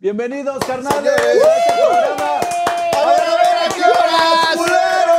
Bienvenidos, carnales. Señores, a este programa. A ver, ¿a qué horas?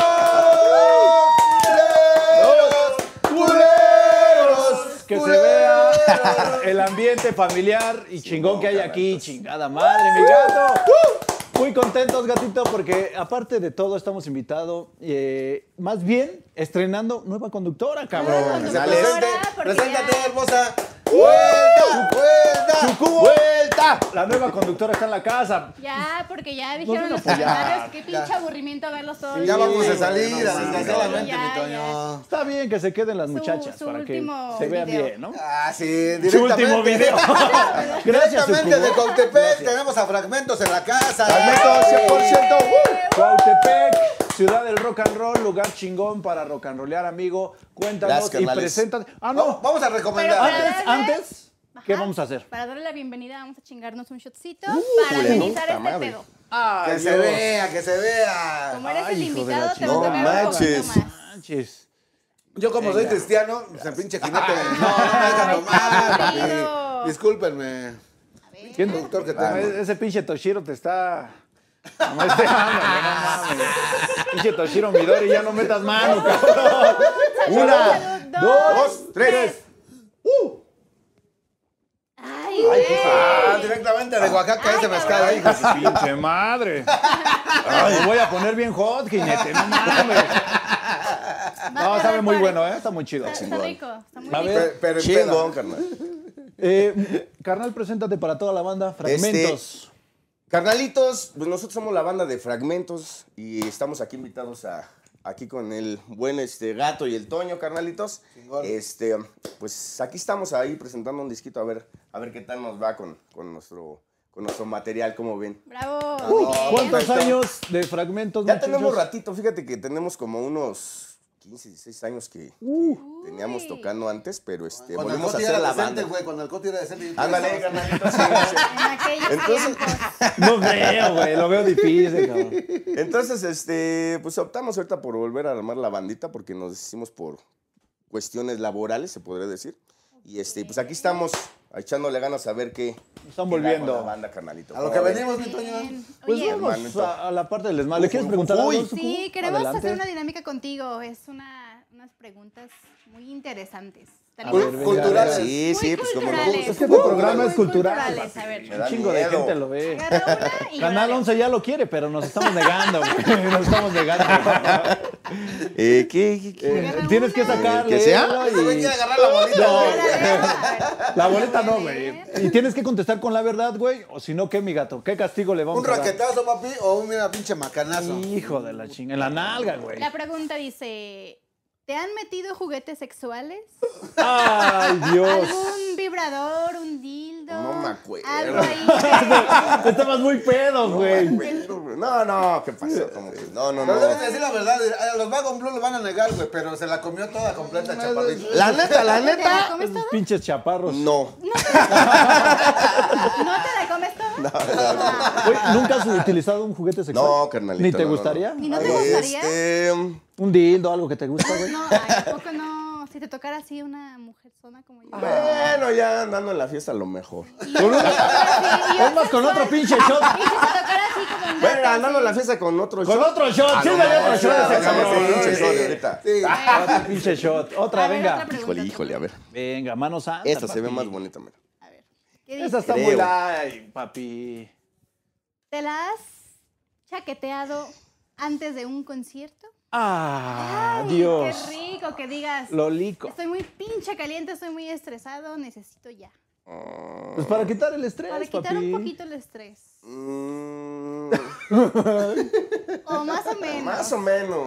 ¡Culeros! Que se vea el ambiente familiar y chingón que hay aquí. Chingada madre, mi gato. Muy contentos, gatito, porque aparte de todo estamos invitados, más bien estrenando nueva conductora, cabrón. Preséntate, hermosa. ¡Vuelta! ¡Vuelta! ¡Vuelta! La nueva conductora está en la casa. Ya, porque ya dijeron los pues ya, comentarios, qué pinche aburrimiento verlos todos. Ya vamos a juntos. salir, no, desgraciadamente, ya, mi Toño. Está bien que se queden las Su- muchachas su para que último se vean video. bien, ¿no? Ah, sí, Su último directamente. video. Gracias, Directamente de Sucubo. Cautepec, tenemos a Fragmentos en la casa. Fragmentos, 100%. Cuautepec, ciudad del rock and roll, lugar chingón para rock and rollear, amigo. Cuéntanos Gracias, y carnales. preséntate. Ah, No, no. vamos a recomendar. Pero Antes, ¿qué Ajá. vamos a hacer? Para darle la bienvenida, vamos a chingarnos un shotcito culero, para amenizar puta este madre. pedo. Que se vea, que se vea. Como eres Ay, el hijo de la invitado, te chingada. vas a ver un No poquito manches. más. Manches. Yo como soy cristiano, se pinche jinete. No me dejan Ay, tomar, qué aburrido. papi. Discúlpenme. ¿Quién? Doctor, ¿qué Ah, tal? ese pinche Toshiro te está... No, ándale, no mames. Pinche Toshiro Midori, ya no metas mano, cabrón. Una, Salud, dos, tres. Ay, Ay, güey. Directamente de Oaxaca ese mezcal. cabrón. Hijo de su Pinche madre. Ay, me voy a poner bien hot, jinete, no mames. No, sabe muy bueno, ¿eh? Está muy chido. Está rico, está muy A rico. ver, Pero en Chingón, peda. carnal. Carnal, preséntate para toda la banda. Fragmentos. Carnalitos, pues nosotros somos la banda de Fragmentos y estamos aquí invitados aquí con el buen Gato y el Toño, carnalitos. Chingón. Pues aquí estamos ahí presentando un disquito a ver qué tal nos va con nuestro material, como ven. Bravo. muy bien. ¿Cuántos años de Fragmentos, Ya muchachos? tenemos ratito, fíjate que tenemos como unos 15, 16 años que teníamos tocando antes, pero Cuando el volvimos a Coti hacer era la decente, banda. güey. Cuando el Coti era decente. Ándale, carnalitos. sí. En aquellos Entonces- tiempos. No creo, güey. Lo veo difícil, cabrón. Entonces, pues optamos ahorita por volver a armar la bandita porque nos hicimos por cuestiones laborales, se podría decir. Y pues aquí estamos echándole ganas a ver qué Están qué volviendo. da con la banda, carnalito. A lo que ¿Cómo ven? venimos, mi Toño. Bien. Pues Oye, vamos hermanito. a la parte del desmadre. ¿Le quieres preguntar algo, Sucubo? sí, queremos Adelante. hacer una dinámica contigo. Es unas preguntas muy interesantes. ¿Te A animas? ver, venga, Culturales. Sí, Muy pues como culturales. Es que tu programa Muy es cultural. culturales. A ver, Me da Un chingo de miedo. gente lo ve. agarra una y Canal órale. 11 ya lo quiere, pero nos estamos negando, güey. Nos estamos negando. ¿Qué? Agarra Tienes que una. sacarle. ¿Que sea? Ese güey quiere agarrar la bolita, No, güey. la boleta no, güey. Y tienes que contestar con la verdad, güey. O si no, ¿qué, mi gato? ¿Qué castigo le vamos Un a dar? raquetazo, papi, o un mira, pinche macanazo. Hijo de la chinga. En la nalga, güey. La pregunta dice, ¿te han metido juguetes sexuales? Ay, Dios. ¿Algún vibrador, un dildo? No me acuerdo. Algo ahí. Estabas muy pedo, güey. No, ¿qué pasó? ¿Cómo que? No. Pero debes decir la verdad, a los Wagon Blue lo van a negar, güey, pero se la comió toda completa, chaparrito. La neta, ¿Te la comes Esos toda? pinches chaparros. no. ¿No te la comes toda? Oye, ¿nunca has utilizado un juguete sexual? No, carnalito. ¿Ni te no, gustaría? ¿Y no te gustaría? ¿Un dildo, algo que te gusta, güey? No, ay, ¿a poco no? Si te tocara así una mujer zona como yo. Bueno, ya andando en la fiesta a lo mejor. Es más, con otro pinche shot. Y si te tocara así como un Bueno, gato, andando en la así. fiesta con otro Con shot. otro shot. Sírvele otro shot a ese cabrón. Pinche shot ahorita. Sí. Otro pinche shot. Otra, A ver, venga. otra pregunta. Híjole, a ver. Venga, mano santa. Esta se ve papi. más bonita, mira. A ver, ¿qué dice? Esa está Creo. muy light, papi. ¿Te la has chaqueteado antes de un concierto? Ah, Ay, Dios. Qué rico que digas. Lolico. Estoy muy pinche caliente, estoy muy estresado, necesito ya. Pues para quitar el estrés, Para quitar papi. un poquito el estrés. Mm, O más o menos. más o menos.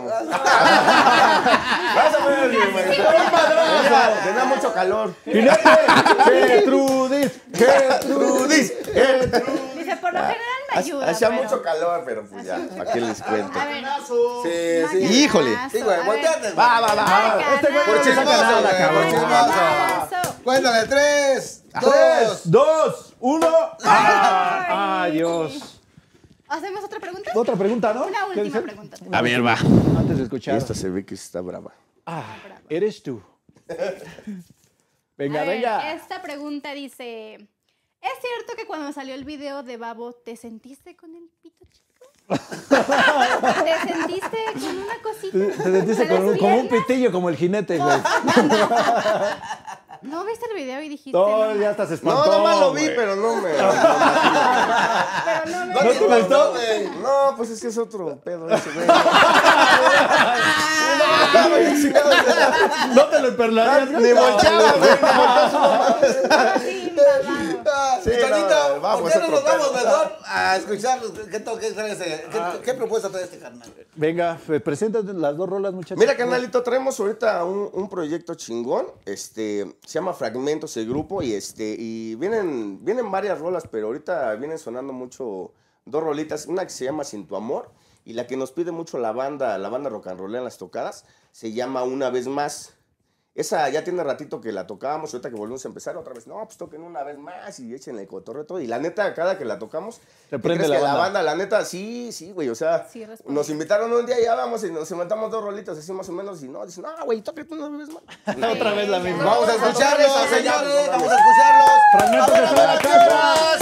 Más o menos, mi hermanito. Tenía mucho calor. Jinete, Gertrudis, Gertrudis, Gertrudis. Dice, por lo general me ayuda. Hacía pero- mucho calor, pero pues ya, ¿para qué les cuento? A ver. Sí, sí. Híjole. Sí, güey, A ver. volteate. Va. Este güey Por no se saca chismoso, nada, güey, cabrón. por chismoso. Macanazo. Cuéntale, 3, 2. 3, 2, 1. ¡Ay, Dios! ¿Hacemos otra pregunta? Otra pregunta, ¿no? Una ¿Qué última dice? pregunta. A ver, va. Antes de escuchar. Esta se ve que está brava. Ah, eres tú. Venga, A ver, venga. esta pregunta dice, ¿Es cierto que cuando salió el video de Babo te sentiste con el pito chico? ¿Te sentiste con una cosita? Te sentiste como un pitillo, como el jinete, güey. ¿No viste el video y dijiste? No, ya hasta se espantó. No, nomás lo vi, güey. pero no me... Pero no me... No te impactó, güey. No, pues es que es otro pedo ese, güey. No te lo emperlarías. Ni volteaba, güey. Sí, babado. Sí, Tonito, no, vamos, ¿por qué no otro nos vamos pedo. mejor a escuchar qué propuesta trae este carnal? Venga, presenta las dos rolas, muchachos. Mira, canalito, traemos ahorita un proyecto chingón. Se llama Fragmentos el grupo y vienen varias rolas, pero ahorita vienen sonando mucho dos rolitas. Una que se llama Sin tu amor y la que nos pide mucho la banda rock and roll en las tocadas, se llama Una vez más. Esa ya tiene ratito que la tocábamos, ahorita que volvemos a empezar otra vez. No, pues toquen una vez más y échenle el cotorreo todo. Y la neta, cada que la tocamos, Se ¿qué prende crees la que banda? la neta, sí, güey. O sea, Sí, responde. nos invitaron un día y ya vamos y nos inventamos dos rolitas así más o menos. Y no, dicen, no, güey, tócate una vez más. Otra vez la misma. Vamos a escucharlos, Otra vez, señores, no, vamos a escucharlos. Fragmentos de toda la casa.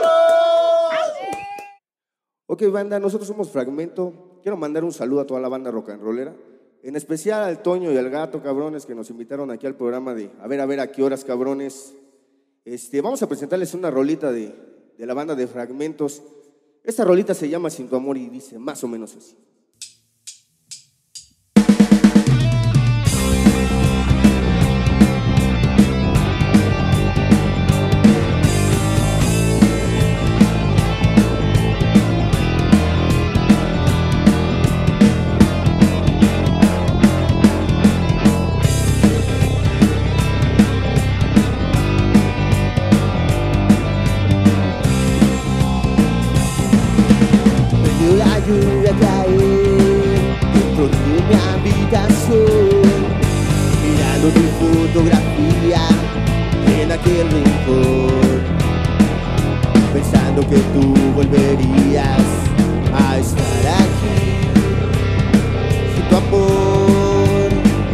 Ok, banda, nosotros somos Fragmento. Quiero mandar un saludo a toda la banda rock and rollera. En especial al Toño y al Gato, cabrones, que nos invitaron aquí al programa de a ver a qué horas, cabrones. Vamos a presentarles una rolita de la banda de Fragmentos. Esta rolita se llama Sin tu amor y dice más o menos así. La lluvia cae dentro de mi habitación, mirando tu fotografía en aquel rincón, pensando que tú volverías a estar aquí. Sin tu amor,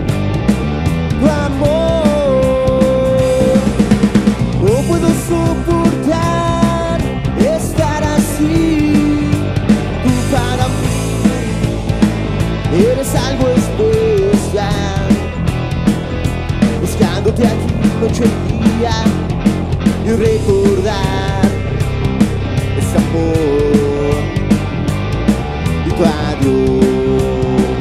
no puedo soportar estar así. Para mí eres algo especial, buscándote aquí noche y día y recordar ese amor y tu adiós.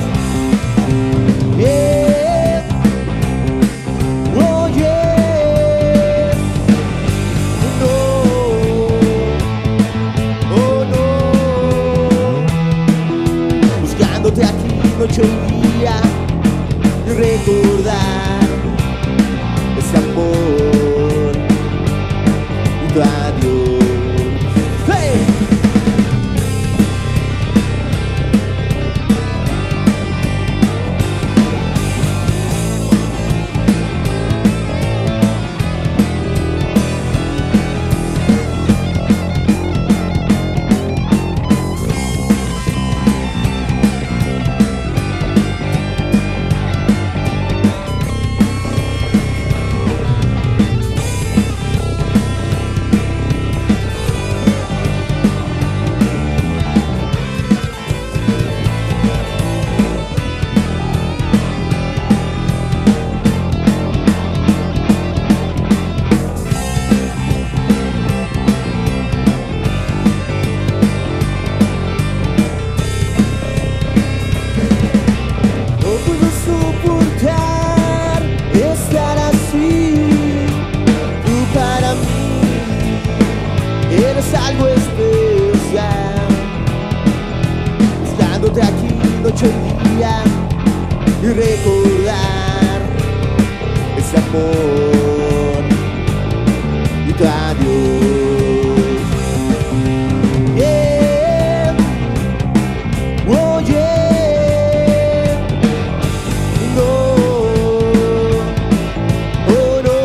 Yeah. Oh, yeah. No. Oh, no. Buscándote aquí noche y día y recordar ese amor y tu adiós. ¡Hey! No puedo soportar estar así. Tú para mí eres algo especial, buscándote aquí noche y día y recordar ese amor y tu adiós. Yeah. Oh, yeah. No, oh no,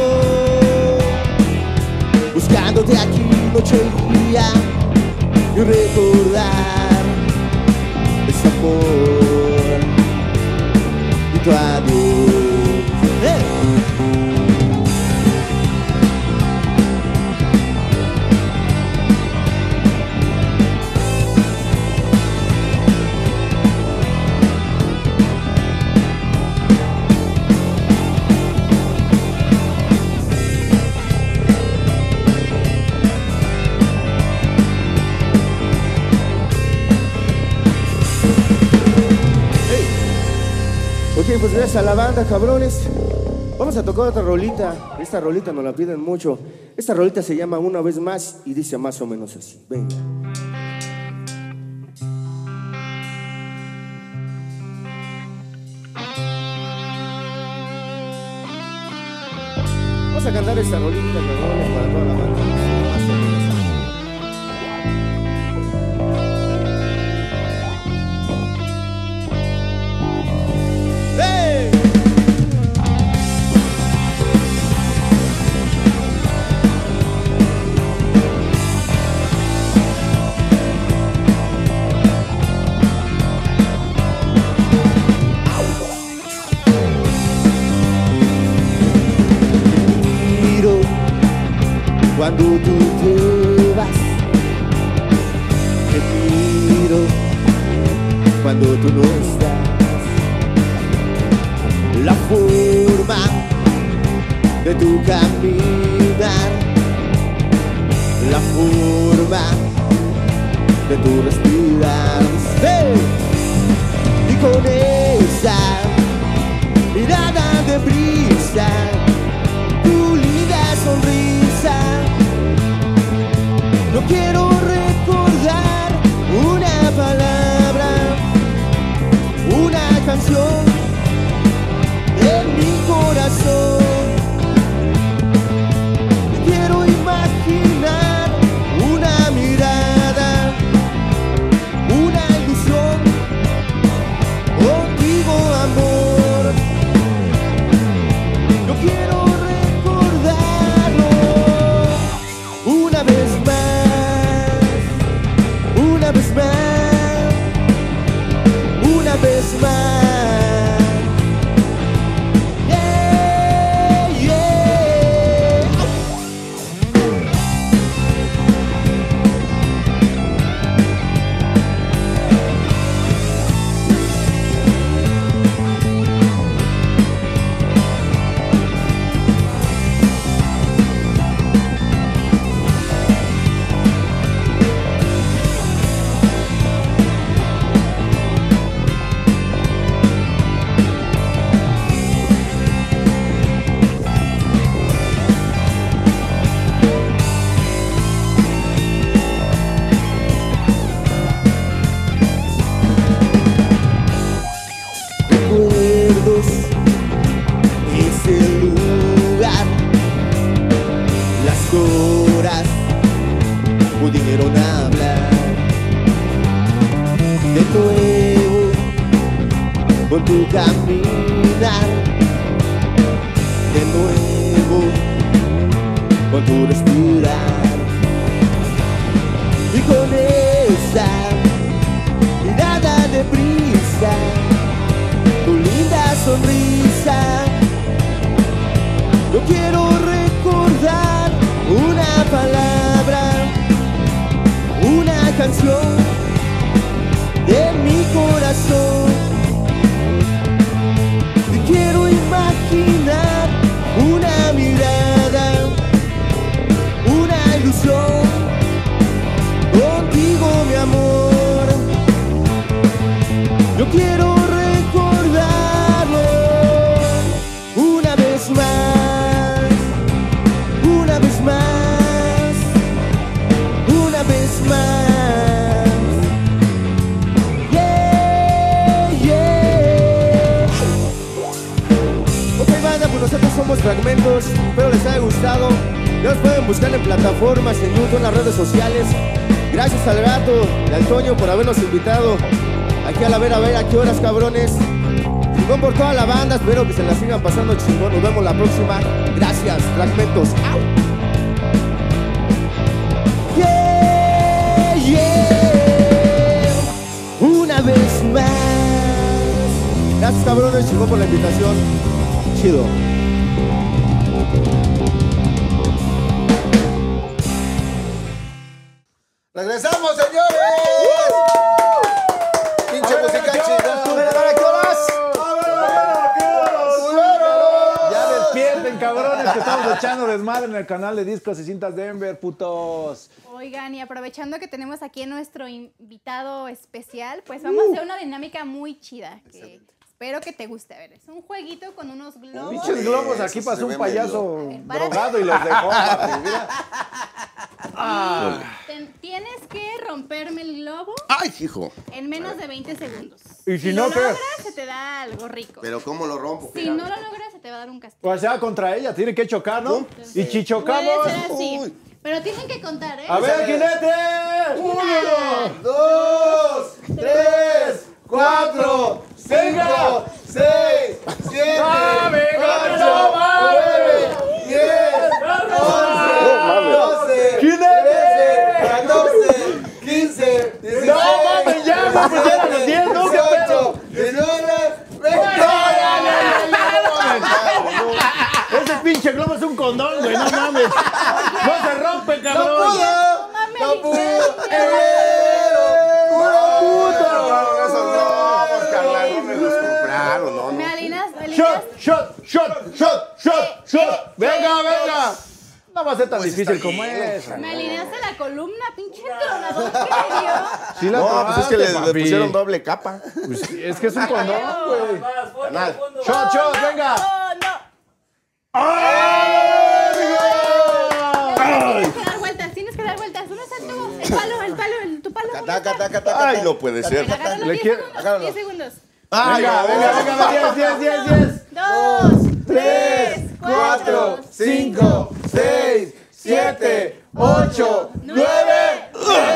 buscándote aquí noche y día y recordar ese amor y tu adiós. gracias a la banda, cabrones. Vamos a tocar otra rolita. Esta rolita nos la piden mucho. Esta rolita se llama Una Vez Más y dice más o menos así. Venga. Vamos a cantar esta rolita, cabrones, para toda la banda. Más o menos así. ¡Hey! Cuando tú te vas, te miro cuando tú no estás. La forma de tu caminar, la forma de tu respirar. ¡Hey! Y con esa mirada de brisa, tu linda sonrisa, no quiero recordar una palabra, una canción en mi corazón. Quiero imaginar una mirada, una ilusión, contigo amor. Yo quiero recordarlo una vez más, una vez más, una vez más. Pudieron hablar de nuevo con tu caminar, de nuevo con tu respirar, y con esa mirada de prisa, tu linda sonrisa. Yo quiero recordar una palabra, una canción de mi corazón. Y quiero imaginar una mirada, una ilusión, contigo mi amor. Yo quiero recordarlo una vez más, una vez más, una vez más. Yeah, yeah. Ok, banda, pues nosotros somos Fragmentos. Espero les haya gustado. Ya nos pueden buscar en plataformas, en YouTube, en las redes sociales. Gracias al Gato y al Toño por habernos invitado aquí a ver a qué horas, cabrones. Chingón por toda la banda. Espero que se la sigan pasando chingón. Nos vemos la próxima. Gracias, Fragmentos. ¡Au! Yeah, yeah. Una vez más. Gracias, cabrones. Chingón por la invitación. Chido. ¡Regresamos, señores! ¡Pinche música chida! Ya despierten, cabrones, que estamos echando desmadre en el canal de Discos y Cintas Denver, putos. Oigan, y aprovechando que tenemos aquí a nuestro invitado especial, pues vamos a hacer una dinámica muy chida que Espero que te guste. A ver, es un jueguito con unos globos. Pinches globos, aquí Eso se pasó ve un payaso medio- drogado y los dejó. papi, mira. Tienes que romperme el globo ¡Ay, hijo! en menos de 20 segundos. Y si lo no, ¿qué? logras, se te da algo rico. Pero ¿cómo lo rompo? Si no lo logras, se te va a dar un castigo. O sea, contra ella, tiene que chocar, ¿no? Y si chocamos. Puede ser así. Uy. Pero tienen que contar, ¿eh? A ver, jinete. 1, 2, 3, 4, 5, 6, 7, 8, 9, 10, 11, 12, 13, 14, 15, 16. No mames, ya, pues eran los 10, ¿no? ¿Qué pedo? 19, 20. Ese pinche globo es un condón, güey, no mames. No se rompe, cabrón. No mames, ¡No pudo! Esos globos, carnal, no me los compraron, no, Me no. alineas, Shot. Venga. No va a ser tan difícil como es. me alineaste la columna, pinche tronador, ¿qué le dio? Sí la No, pues es que tronaste, le papi. pusieron doble capa. Pues sí, es que es un condón, güey. Carnal. Shot, venga. No. Tienes que dar vueltas. ¿Dónde está tu palo? Ay, no puede ser. Agárralo, Le 10 quiero- segundos, 10 segundos. Venga, 10. 2, 3, 4, 5, 6, 7, 8, 9.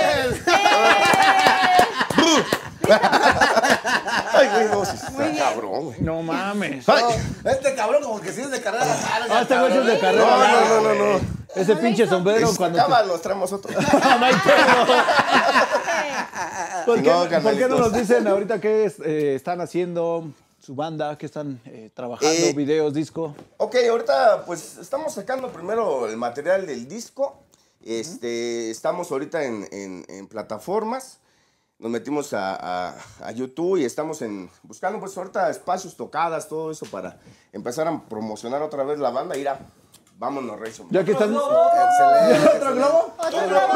Ay, güey, no, sí está cabrón, güey. No mames. Este cabrón como que sí es de carrera larga. Este güey es de carrera. No. Ese pinche sombrero Se cuando. acaba, nos traemos otro. No hay pedo. ¿Por No, qué no carnalitos. nos dicen ahorita qué están haciendo su banda, qué están trabajando, videos, disco? Ok, ahorita pues estamos sacando primero el material del disco. Estamos ahorita en plataformas. Nos metimos a YouTube y estamos buscando pues ahorita espacios, tocadas, todo eso para empezar a promocionar otra vez la banda. Mira, vámonos, Reyes. Ya que están. Excelente. ¿Otro globo? Otro globo.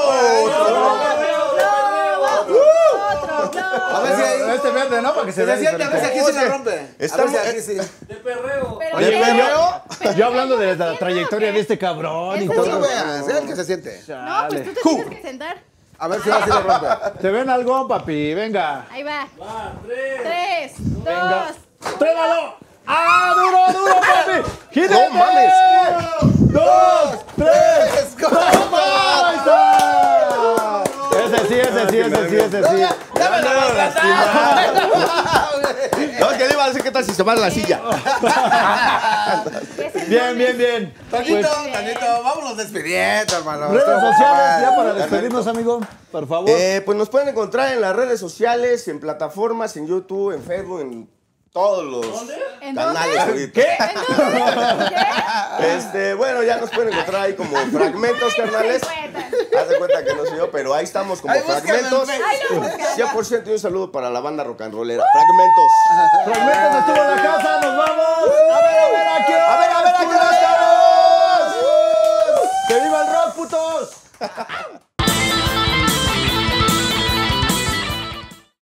A ver si ahí. Este verde, ¿no? Para que se Se vea siente, a ver si aquí sí se Oye, rompe. A ver estamos- si aquí sí. Pero Oye, ¿qué? pero yo hablando de la trayectoria de este cabrón y Este Tú todo. no veas, es el que se siente. No, pues tú te tienes que sentar. A ver si ahora sí lo rompe. ¿Te ven algo, papi? Venga. Ahí va. 3, 2, Venga. ¡Trémalo! ¡Ah, duro, papi! ¡Gírate! ¡No mames! 2, 3. ¡Ahí está! Ese sí. No, que le iba a decir qué tal si se va a la silla. Bien. Tantito, vámonos despidiendo, hermano. Redes Estuvo sociales, padre. ya para despedirnos, amigo, por favor. Pues nos pueden encontrar en las redes sociales, en plataformas, en YouTube, en Facebook, en todos los ¿En canales dónde? ahorita. ¿Qué? Bueno, ya nos pueden encontrar ahí como fragmentos, carnales. Haz de cuenta que no soy yo, pero ahí estamos como Ahí búscame en fragmentos. Facebook. 100% y un saludo para la banda rock and rollera. Fragmentos. Fragmentos estuvo en la casa, nos vamos. A ver, A ver, aquí nos estamos. ¡Que viva el rock, putos!